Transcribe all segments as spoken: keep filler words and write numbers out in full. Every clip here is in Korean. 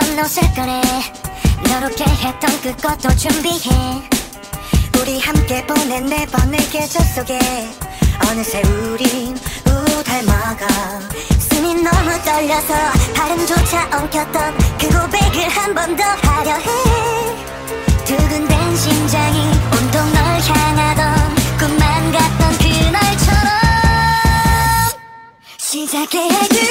옷을 꺼내 너롭게 했던 그것도 준비해. 우리 함께 보낸 네 번의 계절 속에 어느새 우린 우 닮아가. 숨이 너무 떨려서 발음조차 엉켰던 그 고백을 한 번 더 하려 해. 두근댄 심장이 온통 널 향하던 꿈만 같던 그날처럼 시작해야 돼.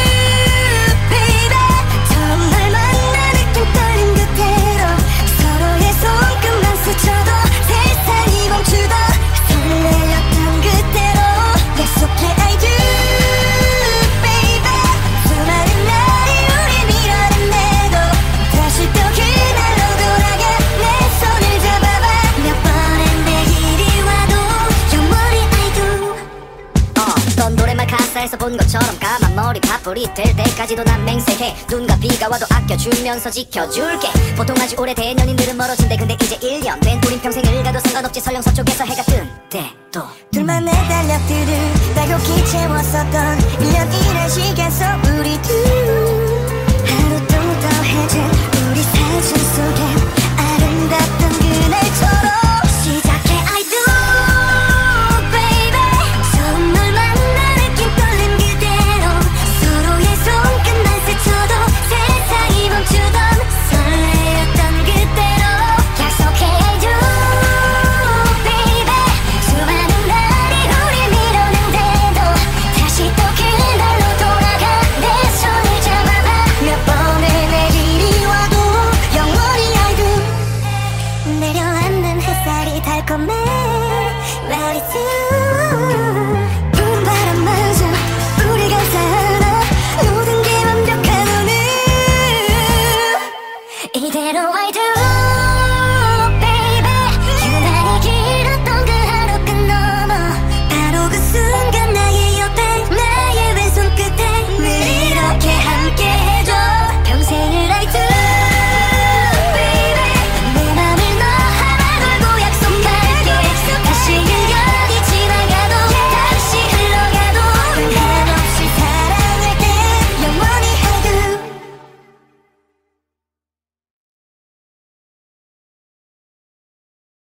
가사에서 본 것처럼 까만 머리 파뿌리 될 때까지도 난 맹세해. 눈과 비가 와도 아껴주면서 지켜줄게. 보통 아주 오래된 연인들은 멀어진대. 근데 이제 일 년 된 우린 평생을 가도 상관없지. 설령 서쪽에서 해가 뜬 때도 둘만의 달력들을 빼곡히 채웠었던 일 년 이란 시간 속 우리 둘